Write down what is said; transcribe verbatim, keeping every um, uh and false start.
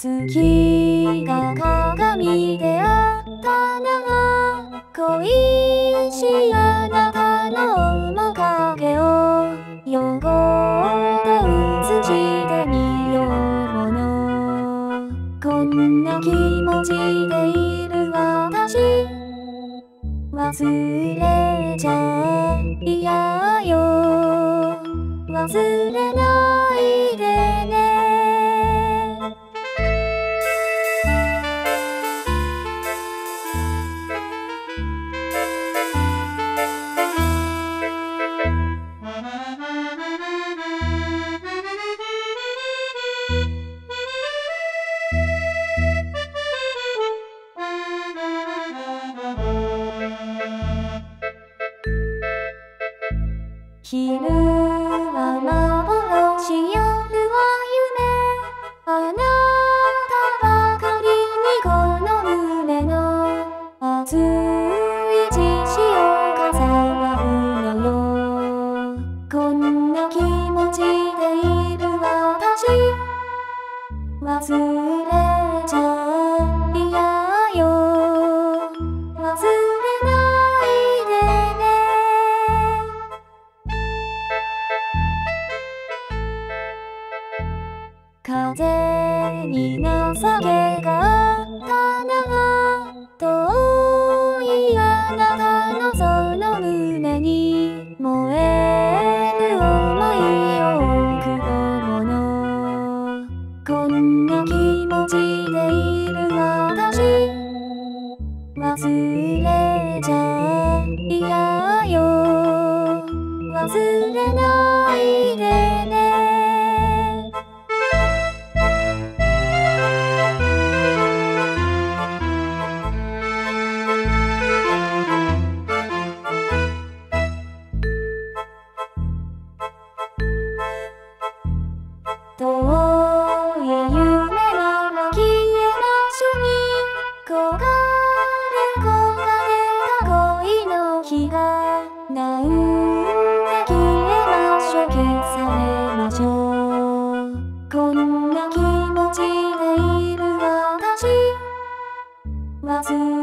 月が鏡であったなら恋しあなたの面影を汚れ映してみようもの。こんな気持ちでいる私忘れちゃいやよ。忘れないでね。昼は幻、夜は夢。あなたばかりにこの胸の熱い血潮が騒ぐのよ。こんな気持ちでいる私忘れちゃいやよ。忘れないでね。風に情けがあったなら遠いあなたのその胸に燃える想いを置くもの。こんな気持ちでいる私忘れちゃいやよ。忘れないでね。遠い夢なら消えましょうに。焦がれ焦がれた恋の火がなんで消えましょう、消されましょう。こんな気持ちでいる私忘